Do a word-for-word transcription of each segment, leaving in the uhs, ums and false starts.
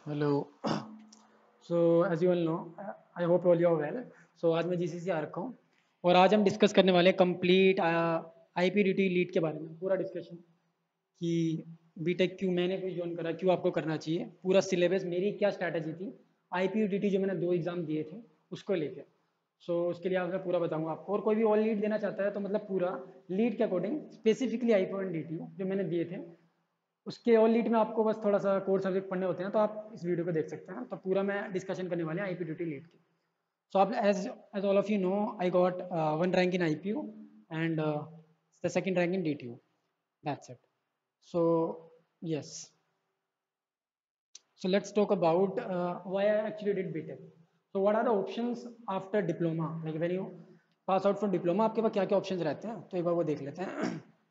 Hello. So as you all know, I hope all you are well. So आज मैं GCC आ रखा हूँ और आज हम डिस्कस करने वाले हैं कंप्लीट आईपीडीटी लीड के बारे में, पूरा डिस्कशन कि बीटेक क्यों मैंने कोई ज्वाइन करा, क्यों आपको करना चाहिए, पूरा सिलेबस, मेरी क्या स्ट्रैटेजी थी आईपीडीटी जो मैंने दो एग्जाम दिए थे उसको लेके। सो so, उसके लिए आज मैं पूरा बताऊंगा आपको, और कोई भी ऑल लीड देना चाहता है तो मतलब पूरा लीड के according specifically I P D T जो मैंने दिए थे उसके ऑल लीड में आपको बस थोड़ा सा कोर सब्जेक्ट पढ़ने होते हैं, तो आप इस वीडियो को देख सकते हैं। तो पूरा मैं डिस्कशन करने वाले हैं आईपीडीटी लीड की। सो आप as as all of you know, I got one rank in IPU and the second rank in DTU, that's it. So yes, so let's talk about uh, why I actually did BTech. So what are the options after diploma, like when you pass out from diploma आपके पास क्या क्या options रहते हैं, तो एक बार वो देख लेते हैं।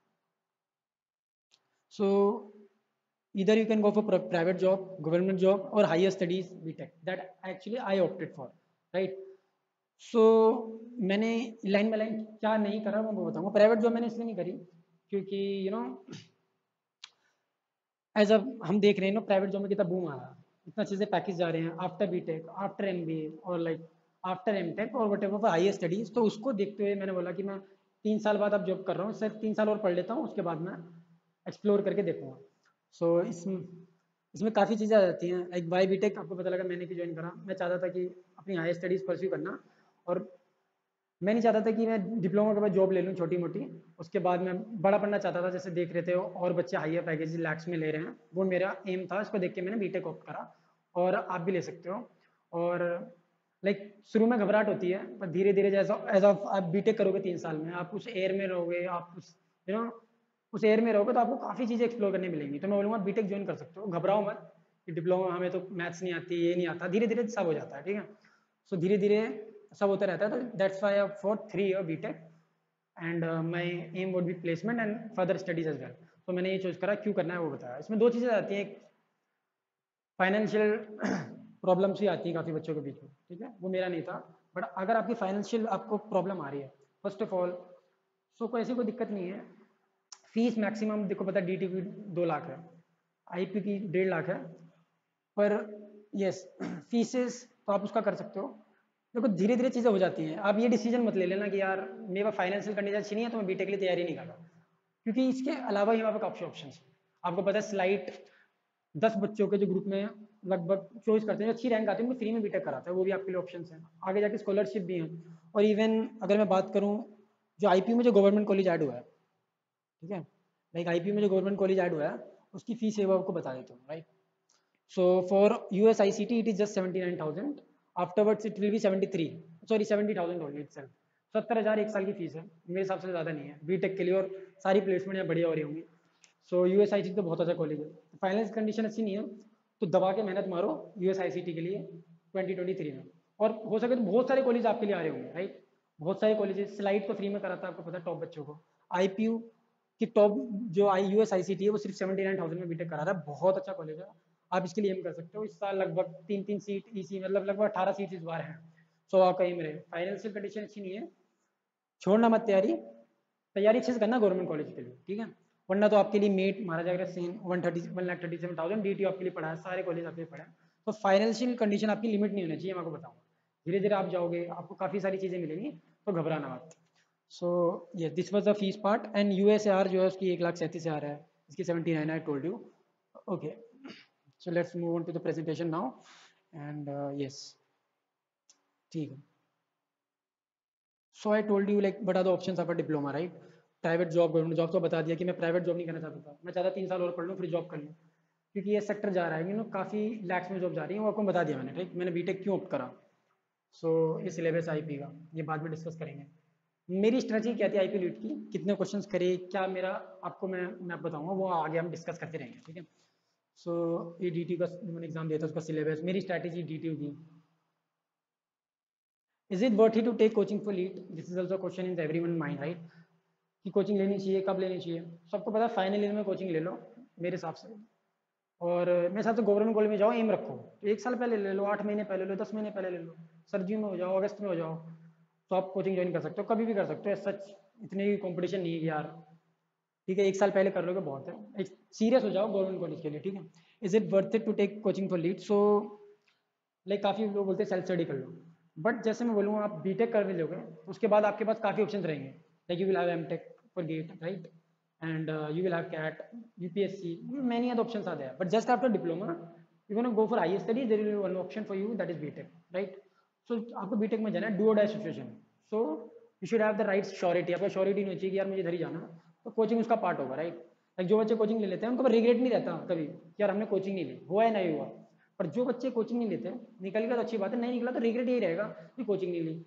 So either you can go for private job, government job, or higher studies BTech. That actually I opted for, right? So मैंने लाइन बाय लाइन क्या नहीं करा मैं वो बताऊंगा। प्राइवेट जॉब मैंने इसलिए नहीं करी क्योंकि यू नो एज अ हम देख रहे हैं ना प्राइवेट जॉब में कितना बूम आ रहा है, इतना चीज़ें पैकेज जा रहे हैं आफ्टर बीटेक, आफ्टर एमबीए, और लाइक आफ्टर एमटेक और whatever for higher studies. तो उसको देखते हुए मैंने बोला कि मैं तीन साल बाद अब जॉब कर रहा हूँ, सिर्फ तीन साल और पढ़ लेता हूँ, उसके बाद मैं एक्सप्लोर करके देखूंगा। सो so, इसमें इसमें काफ़ी चीज़ें आ जाती हैं। लाइक बाई बीटेक आपको पता लगा मैंने क्यों ज्वाइन करा। मैं चाहता था कि अपनी हायर स्टडीज़ परस्यू करना, और मैं नहीं चाहता था कि मैं डिप्लोमा के बाद जॉब ले लूँ छोटी मोटी, उसके बाद मैं बड़ा पढ़ना चाहता था। जैसे देख रहे थे और बच्चे हाइयर पैकेज लैक्स में ले रहे हैं, वो मेरा एम था। इसको देख के मैंने बीटेक ऑप्ट करा, और आप भी ले सकते हो। और लाइक शुरू में घबराहट होती है, पर धीरे धीरे जैसा एज ऑफ आप बीटेक करोगे तीन साल में, आप उस एयर में रहोगे, आप उस यू नो उस एयर में रहोगे, तो आपको काफ़ी चीज़ें एक्सप्लोर करने मिलेंगी। तो मैं बोलूँगा बीटेक ज्वाइन कर सकते हो, घबराओ मत कि डिप्लोमा हमें तो मैथ्स नहीं आती, ये नहीं आता। धीरे धीरे सब हो जाता है, ठीक है। सो धीरे धीरे सब होता रहता है। तो that's why for three year BTech, and my aim would be placement and further studies as well. तो मैंने ये चूज करा, क्यों करना है वो बताया। इसमें दो चीज़ें आती हैं, एक फाइनेंशियल प्रॉब्लम्स ही आती हैं काफ़ी बच्चों के बीच में, ठीक है, वो मेरा नहीं था। बट अगर आपकी फाइनेंशियल आपको प्रॉब्लम आ रही है, फर्स्ट ऑफ ऑल सो कोई ऐसी कोई दिक्कत नहीं है। फीस मैक्सिमम देखो पता है, डी टी की दो लाख है, आई पी की डेढ़ लाख है। पर यस, फीसेस तो आप उसका कर सकते हो। देखो धीरे धीरे चीज़ें हो जाती हैं। आप ये डिसीजन मत ले लेना कि यार मेरा फाइनेंशियल कंडीशन अच्छी नहीं है तो मैं बीटेक के लिए तैयारी नहीं कर रहा, क्योंकि इसके अलावा ही वहाँ पे काफ़ी ऑप्शन है। आपको पता है स्लाइट दस बच्चों के जो ग्रुप में लगभग चॉइस करते हैं, जो अच्छी रैंक आती है उनको फ्री में बीटेक कराता है, वो भी आपके लिए ऑप्शन है। आगे जाके स्कॉलरशिप भी है। और इवन अगर मैं बात करूँ, जो आई पी में जो गवर्नमेंट कॉलेज ऐड हुआ है, ठीक है, लाइक आई पी में जो गवर्नमेंट कॉलेज ऐड हुआ है उसकी फीस है वो आपको बता देता हूँ, right. So for U S I C T it is just seventy-nine thousand. Afterwards it will be seventy-three. Sorry seventy thousand only itself. सत्तर हज़ार एक साल की फीस है, मेरे हिसाब से ज़्यादा नहीं है बीटेक के लिए, और सारी प्लेसमेंट यहाँ बढ़िया हो रही होंगी। So U S I C T तो बहुत अच्छा कॉलेज है। फाइनेंस कंडीशन अच्छी नहीं है तो दबा के मेहनत मारो U S I C T के लिए ट्वेंटी ट्वेंटी थ्री में। और हो सके तो बहुत सारे कॉलेज आपके लिए आ रहे होंगे, राइट। बहुत सारे कॉलेजेस स्लाइड तो फ्री में कराता है, आपको पता है, टॉप बच्चों को। आई पी यू की टॉप जो I U S I C T है वो सिर्फ सेवेंटी नाइन थाउजेंड में बीटेक करा रहा है, बहुत अच्छा कॉलेज है। आप इसके लिए एम कर सकते हो। इस साल लगभग तीन तीन सीट इसी मतलब लगभग अठारह सीट इस बार हैं। सो आपका एम रहे। फाइनेंशियल कंडीशन अच्छी नहीं है, छोड़ना मत तैयारी। तैयारी अच्छे से करना गवर्नमेंट कॉलेज के लिए, ठीक है। वरना तो आपके लिए मेट मारा जाएगा same one thirty one lakh thirty seven thousand D T आपके लिए पड़ा है, सारे कॉलेज आपके लिए पड़ा है। तो फाइनेंशियल कंडीशन आपकी लिमिट नहीं होनी चाहिए, मैं आपको बताऊंगा। धीरे धीरे आप जाओगे, आपको काफ़ी सारी चीज़ें मिलेंगी, तो घबराना मत। सो ये this was the fees part. And U S R जो है उसकी एक लाख सैंतीस हज़ार है, इसकी seventy nine I told you. Okay, so let's move on to the presentation now. And yes, ठीक है। So I told you like but are the options of a diploma, right. Private job, government job, तो बता दिया कि मैं private job नहीं करना चाहता था। मैं चाहता तीन साल और पढ़ लूँ फिर जॉब कर लूँ, क्योंकि ये सेक्टर जा रहा है यू नो काफ़ी लैक्स में जॉब जा रही है। वो आपको बता दिया मैंने, ठीक। मैंने बीटेक क्यों ऑप्ट करा। सो so, ये सिलेबस आईपी का ये बाद में डिस्कस करेंगे। मेरी स्ट्रेटजी क्या थी आईपी लीड की, कितने क्वेश्चंस करे क्या मेरा, आपको मैं मैं बताऊंगा, वो आगे हम डिस्कस करते रहेंगे, ठीक है। सो ये डी टी का जो मैंने एग्जाम दिया था उसका सिलेबस, मेरी स्ट्रैटेजी डी टी की। Is it worth to take coaching for LEET, this is also question in every one mind, right. कि कोचिंग लेनी चाहिए, कब लेनी चाहिए। सबको पता है फाइनल ईयर में कोचिंग ले लो मेरे हिसाब से। और मेरे हिसाब से गवर्नमेंट कॉलेज में जाओ, एम रखो तो एक साल पहले ले लो, आठ महीने पहले लो, दस महीने पहले ले लो। सर्दियों में हो जाओ, अगस्त में हो जाओ, तो आप कोचिंग ज्वाइन कर सकते हो, कभी भी कर सकते हो। सच इतनी कंपटीशन नहीं है यार, ठीक है, एक साल पहले कर लोगे बहुत है, एक सीरियस हो जाओ गवर्नमेंट कॉलेज के लिए, ठीक है। Is it worth it to take coaching for LEET? So like काफ़ी लोग बोलते हैं सेल्फ स्टडी कर लो, बट जैसे मैं बोलूँगा आप बीटेक कर भी लोगे तो उसके बाद आपके पास काफ़ी ऑप्शन रहेंगे, like you will have M Tech for GATE, right, and uh, you will have C A T, U P S C, many other options are there. But just after diploma, you're going to go for higher studies. There will be one option for you, that is B Tech, right? So आपको B Tech में जाना है, do or die situation. So you should have the right surety. आपको surety नहीं चाहिए कि यार मुझे इधर ही जाना, तो कोचिंग उसका पार्ट होगा, राइट। लाइक जो बच्चे कोचिंग ले लेते हैं उनको रिग्रेट नहीं रहता कभी यार हमने कोचिंग नहीं ली, हुआ है नहीं हुआ। पर जो बच्चे कोचिंग नहीं लेते, निकल गया तो अच्छी बात है, नहीं निकला तो रिग्रेट यही रहेगा कि कोचिंग नहीं ली।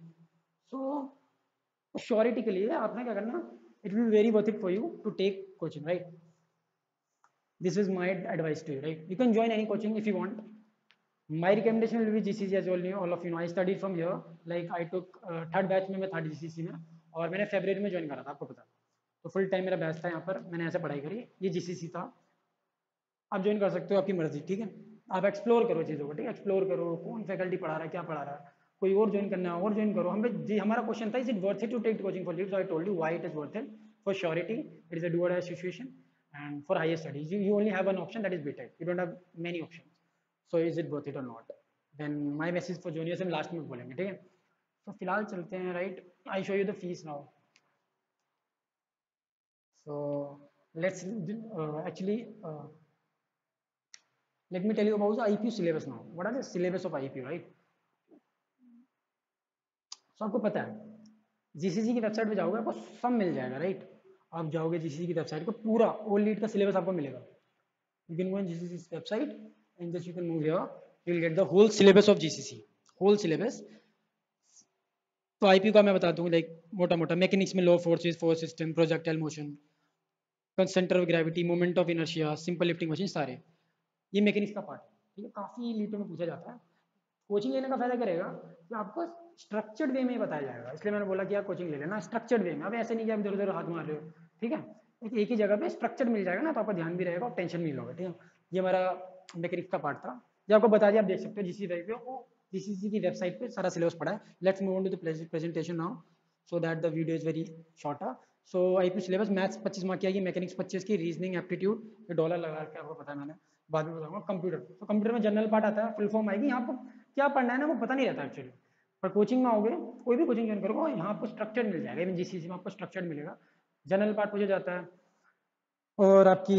सो श्योरिटी के लिए आपने क्या करना, it will be very worth it for you to take coaching, right? This is my advice to you, right? You can join any coaching if you want. My recommendation will be G C C, as all you all of you know. I studied from here, like I took uh, third batch में मैं था G C C में, और मैंने फरवरी में join करा था, आपको पता, तो फुल टाइम मेरा बैच था यहाँ पर, मैंने ऐसे पढ़ाई करी, ये G C C था। आप ज्वाइन कर सकते हो, आपकी मर्जी, ठीक है। आप एक्सप्लोर करो चीज़ों को, ठीक है, एक्सप्लोर करो कौन फैकल्टी पढ़ा रहा है, क्या पढ़ा रहा है, कोई और ज्वाइन करना है और ज्वाइन करो। हमें जी हमारा क्वेश्चन था, is it worth it to take coaching for LEET? So I told you why it is worth it. For surety it is a do or die situation, and for higher studies you only have one option, that is B Tech, you don't have many options. So is it worth it or not? Then my message for juniors हम last में बोलेंगे, ठीक है। तो फिलहाल चलते हैं, right, I show you the fees now. So let's actually let me tell you about the I P U syllabus now. What are the syllabus of I P U, right? So आपको पता है G C C की website पे जाओगे आपको सब मिल जाएगा, right. आप जाओगे G C C की वेबसाइट को, पूरा ऑल लीड का सिलेबस आपको मिलेगा। You can go on G C C's website and just you can move here, you will get the whole syllabus of G C C, whole syllabus. तो I P U का मैं बता दूं, like मोटा मोटा mechanics में लो forces, force system, projectile motion, centre of gravity, moment of inertia, simple lifting machine, सारे ये मैकेनिक्स का पार्ट है, ठीक है। काफ़ी लीटों में पूछा जाता है। कोचिंग लेने का फायदा करेगा कि आपको स्ट्रक्चर्ड वे में बताया जाएगा, इसलिए मैंने बोला कि आप कोचिंग ले लेना स्ट्रक्चर्ड वे में। अब ऐसे नहीं कि आप इधर उधर हाथ मार रहे हो, ठीक है, एक, एक ही जगह पे स्ट्रक्चर्ड मिल जाएगा ना, तो आपका ध्यान भी रहेगा और टेंशन नहीं लोगे, ठीक है। ये हमारा मैकेनिक्स का पार्ट था, जो आपको बता दिया, आप देख सकते हो जीसीसी पे, जीसीसी की वेबसाइट पे सारा सिलेबस पड़ा है। Let's move on to the presentation now so that the video is very shorter. So IP syllabus maths पच्चीस मार्क की आएगी, मैकेनिक्स पच्चीस की, रीजनिंग एप्टीट्यूड ये डॉलर लगा के आपको पता है, मैंने बाद में बताऊंगा। कंप्यूटर, तो कंप्यूटर में जनरल पार्ट आता है, फुल फॉर्म आएगी, यहाँ पर क्या पढ़ना है ना वो पता नहीं रहता एक्चुअली, पर कोचिंग में आओगे, कोई भी कोचिंग ज्वाइन करोगे, यहाँ आपको स्ट्रक्चर मिल जाएगा, इवन जीसीसी में आपको स्ट्रक्चर मिलेगा। जनरल पार्ट पूछा जाता है और आपकी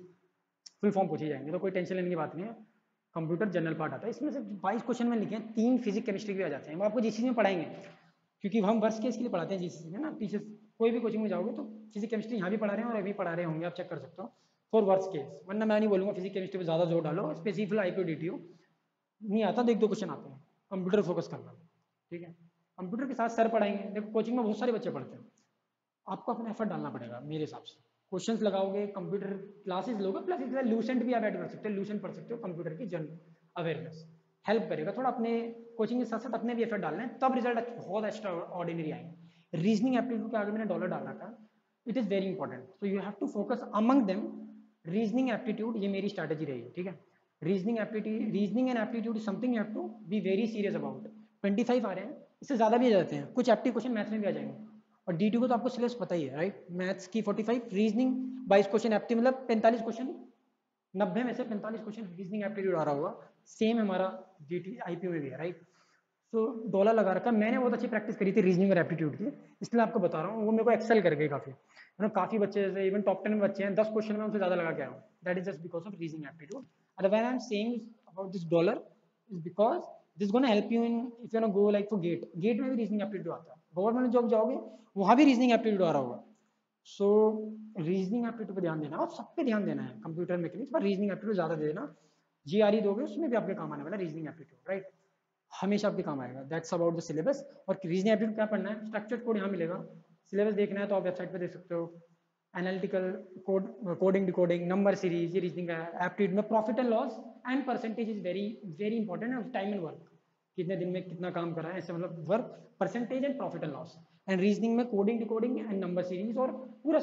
फुल फॉर्म पूछी जाएंगे, तो कोई टेंशन लेने की बात नहीं है। कंप्यूटर जनरल पार्ट आता है, इसमें से बाईस क्वेश्चन में लिखे हैं, तीन फिजिक्स केमिस्ट्री भी आ जाते हैं, वो आपको जीसीसी में पढ़ाएंगे, क्योंकि हम वर्ष केस के लिए पढ़ाते हैं जीसीसी में ना। पीछे कोई भी कोचिंग में जाओगे तो फिजिक्स केमिस्ट्री यहाँ भी पढ़ा रहे हैं और अभी पढ़ा रहे होंगे, आप चेक कर सकते हो फॉर वर्ष केस। वरना मैं नहीं बोलूँगा फिजिक्स केमिस्ट्री पर ज़्यादा जोर डालो, स्पेसिफिक आईपीयू डीटीयू नहीं आता, देख दो क्वेश्चन आते हैं, कंप्यूटर फोकस करना, ठीक है। कंप्यूटर के साथ सर पढ़ाएंगे, देखो कोचिंग में बहुत सारे बच्चे पढ़ते हैं, आपको अपना एफर्ट डालना पड़ेगा मेरे हिसाब से। क्वेश्चंस लगाओगे, कंप्यूटर क्लासेस लोगे, प्लस इसके लूसेंट भी आप ऐड कर सकते हो, लूसेंट पढ़ सकते हो, कंप्यूटर की जनरल अवेयरनेस हेल्प करेगा थोड़ा। अपने कोचिंग के साथ साथ अपने भी एफर्ट डालना है, तब रिजल्ट बहुत एक्स्ट्रा ऑर्डिनरी आएंगे। रीजनिंग एप्टीट्यूड के आगे मैंने डॉलर डाल रखा है, it is very important, so you have to focus among them reasoning aptitude, ये मेरी स्ट्रैटेजी रही है, ठीक है। Reasoning aptitude, reasoning and aptitude is something you have to be very serious about. Twenty five आ रहे हैं, इससे ज़्यादा भी आ जाते हैं, कुछ एप्टी क्वेश्चन मैथ्स में भी आ जाएंगे, और डी को तो आपको सिलेबस पता ही है, राइट। मैथ्स की पैंतालीस, रीजनिंग बाईस क्वेश्चन, एप्टी मतलब पैंतालीस क्वेश्चन, नब्बे में से पैंतालीस क्वेश्चन रीजनिंग एप्टीट्यूड आ रहा होगा। सेम हमारा जीटी आईपीयू में भी है, राइट। सो डॉलर लगा रखा, मैंने बहुत अच्छी प्रैक्टिस करी थी रीजनिंग और एप्टीट्यूड की, इसलिए आपको बता रहा हूँ, वो मेरे को एक्सेल कर गई काफ़ी, है ना। काफ़ी बच्चे जैसे इवन टॉप टेन में बच्चे हैं, दस क्वेश्चन में उनसे ज़्यादा लगा के आया हूँ, that is just because of reasoning aptitude. Other when I am saying about this dollar is because this gonna help you in if you know go like for GATE, GATE में भी reasoning aptitude आता है, government job जाओगे वहाँ भी reasoning aptitude आ रहा होगा। सो reasoning aptitude पर ध्यान देना, और सब पे ध्यान देना है, कंप्यूटर मैकेनिक्स पर रीजनिंग एप्टीट्यूड ज़्यादा दे देना। जी आर ई दोगे उसमें भी आपके काम आने वाला रीजनिंग एप्टीट्यूड, राइट, हमेशा आपके काम आएगा। That's about the syllabus. और रीजनिंग एप्टीट्यूड क्या पढ़ना है, स्ट्रक्चर्ड कोड यहाँ मिलेगा, सिलेबस देखना है तो आप वेबसाइट पे देख सकते हो। Analytical code, coding, decoding, number series, ये रीजनिंग का एप्टीट्यूड में profit and loss and percentage is very very important है, टाइम एंड वर्क, कितने दिन में कितना काम करा है, ऐसे मतलब work, percentage and profit and loss. And reasoning में coding, decoding and number series, और पूरा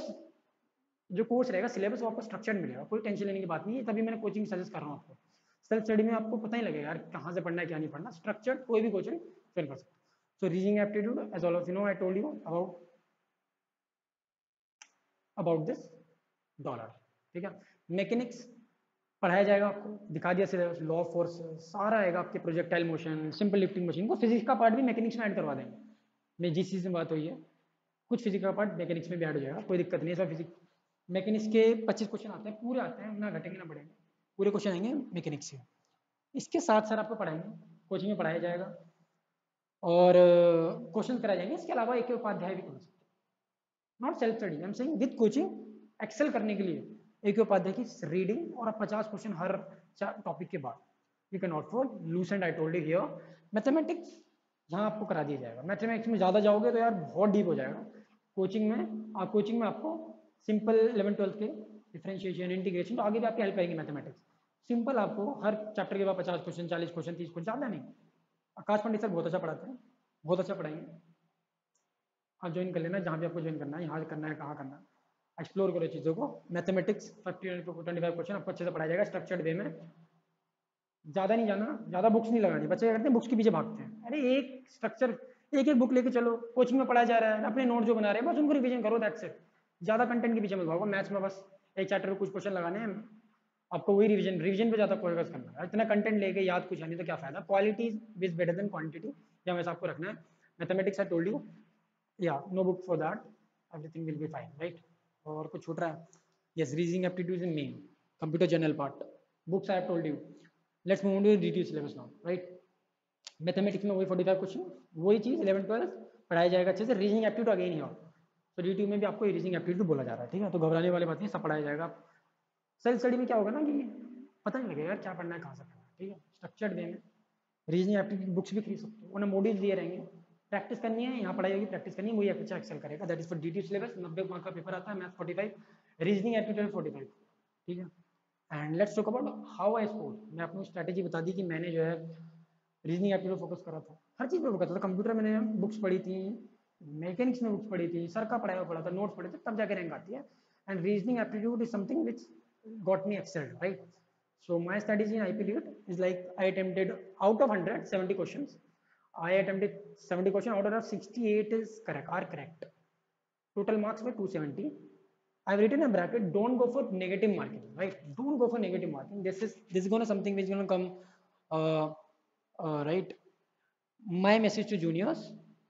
जो कोर्स रहेगा सिलेबस वो आपको स्ट्रक्चर्ड मिलेगा, कोई टेंशन लेने की बात नहीं है। तभी मैंने कोचिंग सजेस्ट कर रहा हूँ आपको। सेल्फ स्टडी में आपको पता ही लगेगा यार कहाँ से पढ़ना है क्या नहीं पढ़ना, स्ट्रक्चर्ड कोई भी कोचिंग फिल कर सकते हो। So reasoning aptitude as all of you know I told you about about this, dollar, ठीक है। मैकेनिक्स पढ़ाया जाएगा आपको, दिखा दिया सिलेबस, लॉ ऑफ फोर्स सारा आएगा, आपके projectile motion, simple lifting machine को फिजिक्स का पार्ट भी मैकेनिक्स में ऐड करवा देंगे। मैं जिस चीज़ में बात हुई है कुछ फिजिक्स का पार्ट मैकेनिक्स में भी ऐड हो जाएगा, कोई दिक्कत नहीं है। सब फिजिक्स मैकेनिक्स के पच्चीस क्वेश्चन आते हैं, पूरे आते हैं, ना घटेंगे ना बढ़ेंगे, पूरे क्वेश्चन आएंगे मैकेनिक्स के। इसके साथ साथ आपको पढ़ाएंगे, कोचिंग में पढ़ाया जाएगा और क्वेश्चन कराए जाएंगे। इसके अलावा एक उपाध्याय भी कर सकते हैं, not self study, I am saying with coaching excel करने के लिए एक उपाध्याय की रीडिंग और पचास क्वेश्चन हर टॉपिक के बाद। You can not for Lucent, I told you here. Mathematics यहाँ आपको करा दिया जाएगा। मैथमेटिक्स में ज़्यादा जाओगे तो यार बहुत डीप हो जाएगा। कोचिंग में आप कोचिंग में आपको सिंपल इलेवन ट्वेल्थ के डिफरेंशिएशन, इंटीग्रेशन, तो आगे भी आपकी हेल्प करेंगे मैथमेटिक्स। सिंपल आपको हर चैप्टर के बाद पचास क्वेश्चन, चालीस क्वेश्चन, तीस क्वेश्चन, ज़्यादा नहीं। आकाश पंडित सर बहुत अच्छा पढ़ाते हैं, बहुत अच्छा पढ़ाएंगे। आप ज्वाइन कर लेना, जहाँ भी आपको ज्वाइन करना है, यहाँ करना है, कहाँ करना है, एक्सप्लोर करो चीज़ों को। Mathematics fifty twenty five question आपको अच्छे से पढ़ाया जाएगा स्ट्रक्चर्ड वे में। ज़्यादा नहीं जाना, ज़्यादा बुक्स नहीं लगानी। बच्चे क्या करते हैं, बुक्स के पीछे भागते हैं। अरे एक स्ट्रक्चर, एक एक बुक लेके चलो, कोचिंग में पढ़ाया जा रहा है, अपने नोट जो बना रहे हैं बस उनको रिवीजन करो, दैट्स इट। ज़्यादा कंटेंट के पीछे मत भागो। मैथ्स में बस एक चैप्टर में कुछ क्वेश्चन लगाने हैं, आपको वही रिवीजन रिवीजन पे ज़्यादा फोकस करना है। इतना कंटेंट लेके याद कुछ है नहीं तो क्या फायदा। Quality is better than quantity, या वैसा आपको रखना है। Mathematics I told you, yeah no book for that, everything will be fine, right. और कुछ छूट रहा है? Yes, reasoning aptitude in main, computer general part, books I have told you. Let's move to D T syllabus now, right. Mathematics में वही forty five question, वही चीज़ eleven twelfth पढ़ाया जाएगा अच्छे से। रीजनिंग एप्टीट्यूड अगेन ही हो, तो डी टी में भी आपको रीजनिंग एप्टीट्यूड बोला जा रहा है, ठीक है। तो घबराने वाली बात नहीं, सब पढ़ाया जाएगा। सेल्फ स्टडी में क्या होगा ना कि पता नहीं लगेगा क्या पढ़ना है, कहाँ से पढ़ना है, ठीक है। स्ट्रक्चर्ड वे में रीजनिंग एप्टीट्यूड बुक्स भी खरीद सकते हो, उन्हें मॉड्यूल्स दिए रहेंगे, प्रैक्टिस करनी है, यहाँ पढ़ाई होगी, प्रैक्टिस करनी है, वही अच्छा एक्सेल करेगा। That is for D T syllabus. नब्बे मार्क का पेपर आता है, math forty five, reasoning aptitude forty five, ठीक है। And let's talk about how I score. मैं अपनी स्ट्रैटेजी बता दी कि मैंने जो है रीजनिंग एप्टीट्यूड फोकस करा था, हर चीज़ पे फोकस था। कंप्यूटर में मैंने बुक्स पढ़ी थी, मैकेनिक्स में बुक्स पढ़ी थी, सर का पढ़ाया हुआ पढ़ा था, नोट्स पढ़े थे, तब जाके रैंक आती है। And reasoning aptitude is something which got me excelled, right. So my strategy in I P Lead is like I attempted out of one hundred seventy questions. I attempted seventy questions, out of that sixty-eight is correct, are correct. Total marks were two seventy. I've written a bracket. Don't go for negative marking, right? Don't go for negative marking. This is this is gonna something which is gonna come, uh, uh, right? My message to juniors.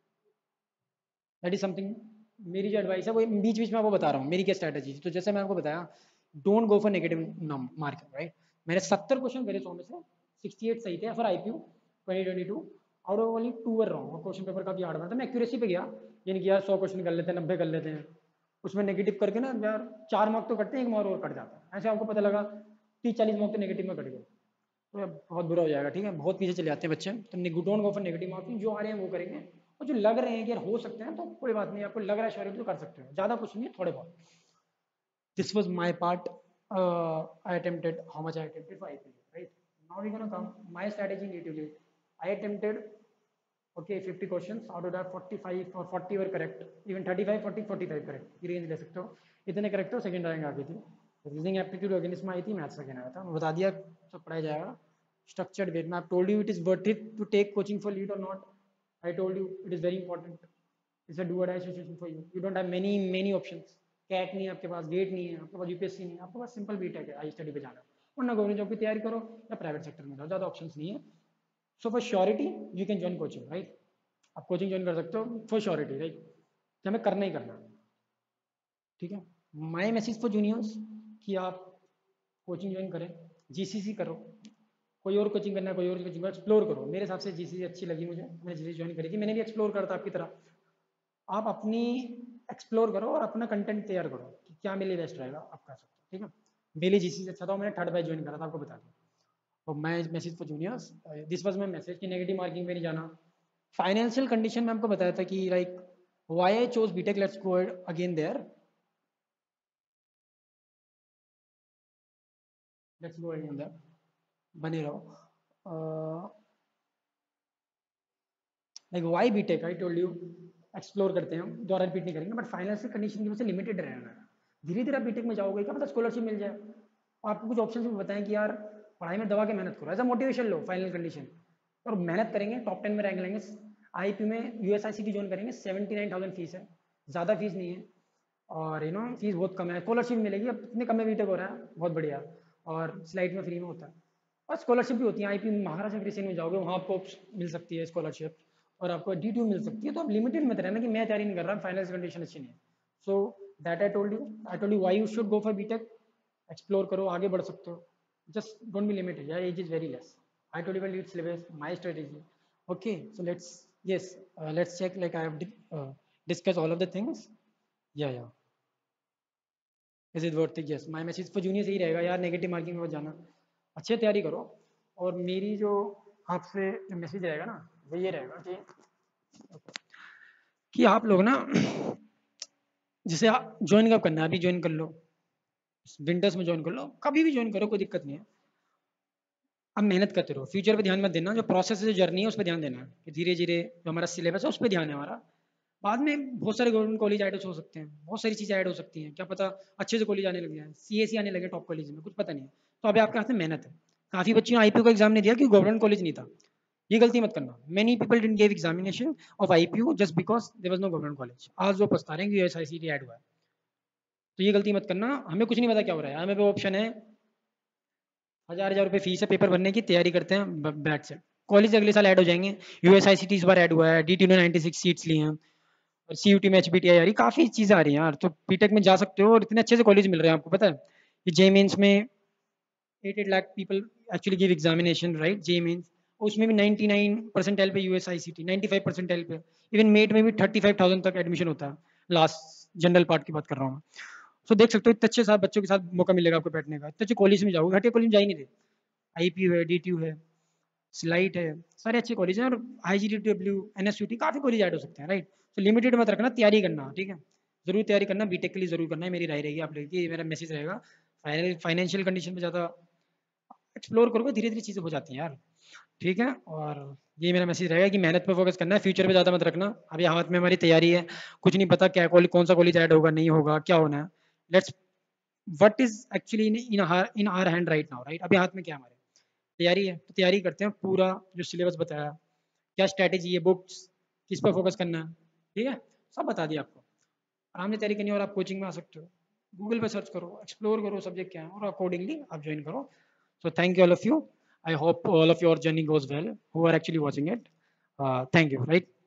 That is something. मेरी जो advice है वो बीच बीच में आपको बता रहा हूँ मेरी क्या स्ट्रैटेजी। तो जैसे मैं आपको बताया, don't go for negative marking, right. मैंने सत्तर क्वेश्चन करे सौ में से अड़सठ सही थे for IPU twenty twenty two, out of only two were wrong. और क्वेश्चन पेपर काफी हार्ड बना था। मैं एक्यूरेसी पे गया, ये नहीं किया सौ क्वेश्चन कर लेते हैं, नब्बे कर लेते हैं, उसमें नेगेटिव करके ना यार चार मार्क तो कटते हैं, एक मार्क और कट जाता है। ऐसे आपको पता लगा तीस चालीस मार्क तो नेगेटिव में कट गए, तो बहुत बुरा हो जाएगा, ठीक है। बहुत पीछे चले जाते हैं बच्चे। तो don't go for negative marking, जो आ रहे हैं वो करेंगे, और जो लग रहे हैं कि यार हो सकते हैं तो कोई बात नहीं, आपको लग रहा है श्योरिटी तो कर सकते हो, ज़्यादा कुछ नहीं है, थोड़े बहुत। This was my part. Uh, I attempted how much I attempted for I P L, right? Now we're gonna come my strategy in natively. I attempted okay fifty questions, out of that forty-five or forty were correct, even thirty-five, forty, forty-five correct. ये range ले सकते हो, इतने correct हो, second rank आ गई थी। Reasoning aptitude again इसमें आई थी, मैथ्स सेकंड आया था। मैं बता दिया सब पढ़ाया जाएगा स्ट्रक्चर्ड वे में। I told you it is worth it to take coaching for LEET or not. I told you it is very important, it's a do or die situation for you. You don't have many many options. CAT नहीं है आपके पास, gate नहीं है आपके पास, UPSC नहीं है आपके पास, simple BTech है, आई स्टडी पे जाना, वरना गवर्नमेंट जॉब की तैयारी करो या प्राइवेट सेक्टर में जाओ, ज़्यादा ऑप्शंस नहीं है। So for surety you can join coaching, right. आप कोचिंग ज्वाइन कर सकते हो फॉर श्योरिटी, राइट, कि हमें करना ही करना, ठीक है। माई मैसेज फॉर जूनियर्स कि आप कोचिंग ज्वाइन करें, जीसीसी करो, कोई और कोचिंग करना है, कोई और कोचिंग एक्सप्लोर करो। मेरे हिसाब से जीसीसी अच्छी लगी मुझे, मैंने जीसीसी ज्वाइन करी थी, मैंने भी एक्सप्लोर करा था आपकी तरह। आप अपनी एक्सप्लोर करो और अपना कंटेंट तैयार करो कि क्या मेरे लिए बेस्ट रहेगा, आप कर सकते हो, ठीक है। मेरे लिए जीसीसी अच्छा था, मैंने थर्ड बैच ज्वाइन करा था, आपको बता दूँ। और मैं message for juniors, this was my message कि नेगेटिव मार्किंग में नहीं जाना। फाइनेंशियल कंडीशन में आपको बताया था कि like why I chose B Tech, let's go again there, let's go again there, बने रहो। Like why B Tech, I told you explore करते हैं हम, दोबारा रिपीट नहीं करेंगे, बट फाइनेंशियल कंडीशन की वजह से लिमिटेड रहना है। धीरे धीरे आप बीटेक में जाओगे, क्या पता स्कॉलरशिप मिल जाए। और आपको कुछ ऑप्शन भी बताएं कि यार पढ़ाई में दबा के मेहनत करो, ऐसा मोटिवेशन लो फाइनल कंडीशन, और मेहनत करेंगे, टॉप टेन में रैंक लेंगे। आई पी में यूएसआईसी की ज्वाइन करेंगे, सेवेंटी नाइन थाउजेंड फीस है, ज़्यादा फीस नहीं है। और यू नो फीस बहुत कम है, स्कॉलरशिप मिलेगी, अब इतने कम में बीटेक हो रहा है, बहुत बढ़िया। और स्लाइड में फ्री में होता है, और स्कॉलरशिप भी होती है। आईपी महाराजा कृषि में जाओगे वहाँ आपको मिल सकती है स्कॉलरशिप, और आपको डी टू मिल सकती है। तो आप लिमिटेड मत रहना कि मैं तैयारी नहीं कर रहा, फाइनेंस कंडीशन अच्छी नहीं है। So that I told you, I told you why you should go for B Tech. Explore करो, आगे बढ़ सकते हो, जस्ट डोंट बी लिमिटेड, यार age is very less. I told you well LEET syllabus my strategy. Okay, so let's, yes, let's check, like I have discussed all of the things. Yeah yeah is it worth it? Yes, my message for junior यही रहेगा यार, negative marking में मत जाना, अच्छे तैयारी करो। और मेरी जो आपसे जो मैसेज रहेगा ना, वो ये रहेगा कि कि आप लोग ना जैसे ज्वाइन कब करना है, अभी ज्वाइन कर लो, विंटर्स में ज्वाइन कर लो, कभी भी ज्वाइन करो, कोई दिक्कत नहीं है। अब मेहनत करते रहो, फ्यूचर पे ध्यान मत देना, जो प्रोसेस है, जो जर्नी है, उस पर ध्यान देना कि धीरे धीरे जो हमारा सिलेबस है उस पर ध्यान है हमारा। बाद में बहुत सारे गवर्नमेंट कॉलेज ऐड हो सकते हैं, बहुत सारी चीज़ें ऐड हो सकती हैं, क्या पता अच्छे से कॉलेज आने लग जाए, सी एस सी आने लगे टॉप कॉलेज में, कुछ पता नहीं है। तो अभी आपके हाथ में मेहनत है। काफ़ी बच्चों ने आई पी यू का एग्जाम नहीं दिया क्योंकि गवर्नमेंट कॉलेज नहीं था, ये गलती मत करना। Many people didn't give examination of I P U just because there was no government college, आज वो पछता रहे हैं कि S I C T add हुआ है। तो ये गलती मत करना, हमें कुछ नहीं पता क्या हो रहा है, हमें वो ऑप्शन है, हजार हजार रुपये फीस है पेपर भरने की, तैयारी करते हैं, बैठ से कॉलेज अगले साल ऐड हो जाएंगे। यूएसआईसीटी इस बार ऐड हुआ है, डी टी ने नाइन्टी सिक्स सीट्स ली हैं, और सी यू टी में एच बी टी आई आ रही, काफ़ी चीज़ें आ रही हैं यार। तो बीटेक में जा सकते हो, और इतने अच्छे से कॉलेज मिल रहे हैं आपको, पता है कि जे मीन्स में eight eight lakh people actually give examination, right, JEE mains, उसमें भी नाइन्टी नाइन परसेंटाइल पे यूएसआईसीटी, नाइन्टी फाइव परसेंटाइल पे, इवन मेट में भी थर्टी फाइव थाउजेंड तक एडमिशन होता है, लास्ट जनरल पार्ट की बात कर रहा हूँ। तो देख सकते हो इतने अच्छे साथ बच्चों के साथ मौका मिलेगा आपको बैठने का, इतने अच्छे कॉलेज में जाओगे, घटिया कॉलेज में जा ही नहीं रहे। आई पी यू है, डी टी यू है, स्लाइट है, सारे अच्छे कॉलेज हैं, और I G D W, N S U T, काफ़ी कॉलेज ऐड हो सकते हैं, राइट। तो लिमिटेड मत रखना, तैयारी करना, ठीक है, जरूर तैयारी करना, बीटेक के लिए जरूर करना है, मेरी राय रहेगी आप लोगों की, ये मेरा मैसेज रहेगा। फाइनेंशियल कंडीशन में ज़्यादा एक्सप्लोर करोगे, धीरे धीरे चीज़ें हो जाती हैं यार, ठीक है। और ये मेरा मैसेज रहेगा कि मेहनत पे फोकस करना है, फ्यूचर पे ज़्यादा मत रखना। अभी हाथ में हमारी तैयारी है, कुछ नहीं पता क्या कॉलेज, कौन सा कॉलेज ऐड होगा, नहीं होगा, क्या होना है। Let's, what is actually in in in our hand right now, right, अभी हाथ में क्या है हमारे, तैयारी है, तो तैयारी करते हैं, पूरा जो सिलेबस बताया, क्या स्ट्रैटेजी है, बुक्स किस पर फोकस करना है, ठीक है, सब बता दिया आपको। आराम से तैयारी करनी है, और आप कोचिंग में आ सकते हो, गूगल पे सर्च करो, एक्सप्लोर करो सब्जेक्ट क्या है, और अकॉर्डिंगली आप ज्वाइन करो। So thank you all of you, I hope all of your journey goes well who are actually watching it, thank you, right.